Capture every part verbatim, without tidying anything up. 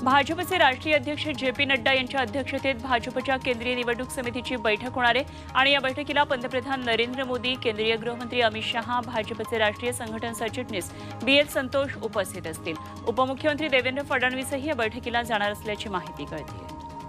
भाजपचे राष्ट्रीय अध्यक्ष जे पी नड्डा यांच्या अध्यक्षतेत भाजपच्या केंद्रीय निवडणूक समितीची बैठक होणार आहे आणि या बैठकीला पंतप्रधान नरेंद्र मोदी, केंद्रीय गृहमंत्री अमित शहा, भाजपचे राष्ट्रीय संघटन सरचिटणीस बी एल संतोष उपस्थित असतील। उपमुख्यमंत्री देवेंद्र फडणवीसही या बैठकीला जाणार असल्याची माहिती कळते।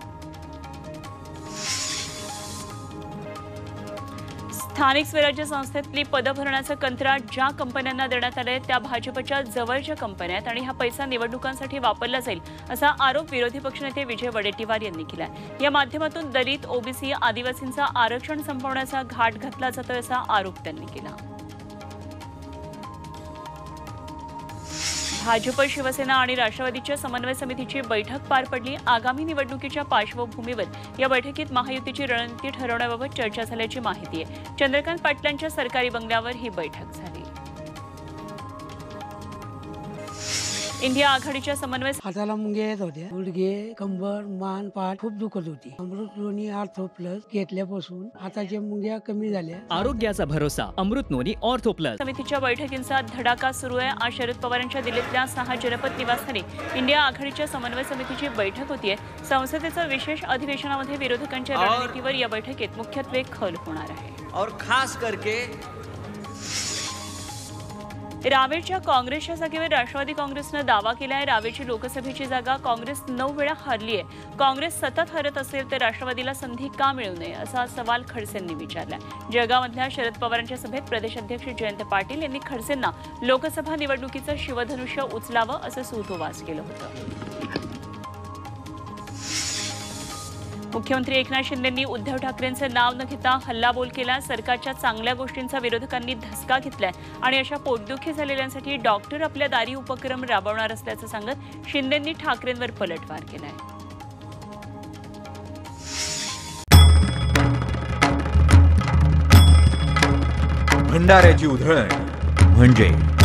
स्थानिक स्वराज्य संस्थेतली पद भरण्याचं कंत्राट ज्या कंपन्यांना देण्यात आलंय त्या भाजपच्या जवळच्या कंपन्या आहेत आणि हा पैसा निवडणुकांसाठी वापरला जाईल असा आरोप विरोधी पक्षनेते विजय वडेट्टीवार यांनी केलाय। या माध्यमातून दलित, ओबीसी, आदिवासींचा आरक्षण संपवण्याचा घाट घातला जातोय असा आरोप त्यांनी केला। भाजप, शिवसेना आणि राष्ट्रवादीच्या समन्वय समितीची बैठक पार पडली। आगामी निवडणुकीच्या पार्श्वभूमीवर या बैठकीत महायुतीची रणनीती ठरवण्याबाबत चर्चा झाल्याची माहिती आहे। चंद्रकांत पाटलांच्या सरकारी बंगल्यावर ही बैठक झाली। इंडिया आघाडीच्या समन्वय हाताला मुंग्या येत होत्या, गुडघे, कंबर, मान, पाठ खूप दुखत होती। अमृत नोनी ऑर्थो प्लस घेतल्यापासून हाताच्या मुंग्या कमी झाल्या। आरोग्याचा भरोसा अमृत नोनी ऑर्थो प्लस। समितीच्या बैठकींचा धडाका सुरू आहे। आज शरद पवारांच्या दिल्लीतल्या सहा जनपद निवासस्थानी इंडिया आघाडीच्या समन्वय समितीची बैठक होतीये। संसदेच्या विशेष अधिवेशनामध्ये विरोधकांच्या रणनीतीवर या बैठकीत मुख्यत्वे खल होणार आहे। और खास करके रावेरच्या काँग्रेसच्या जागेवर राष्ट्रवादी काँग्रेसनं दावा केलाय। रावेरची लोकसभेची जागा काँग्रेस नऊ वेळा हरली आहे। काँग्रेस सतत हरत असेल तर राष्ट्रवादीला संधी का मिळू नये असा सवाल खडसेंनी विचारलाय। जळगावमधल्या शरद पवारांच्या सभेत प्रदेशाध्यक्ष जयंत पाटील यांनी खडसेंना लोकसभा निवडणुकीचं शिवधनुष्य उचलावं असं सूतोवाच केलं होतं। मुख्यमंत्री एकनाथ शिंदेंनी उद्धव ठाकरेंचं नाव न घेता हल्लाबोल केला। सरकारच्या चांगल्या गोष्टींचा विरोधकांनी धसका घेतलाय आणि अशा पोटदुखी झालेल्यांसाठी डॉक्टर आपल्या दारी उपक्रम राबवणार असल्याचं सांगत शिंदेंनी ठाकरेंवर पलटवार केलाय। भंडाऱ्याची उधळण म्हणजे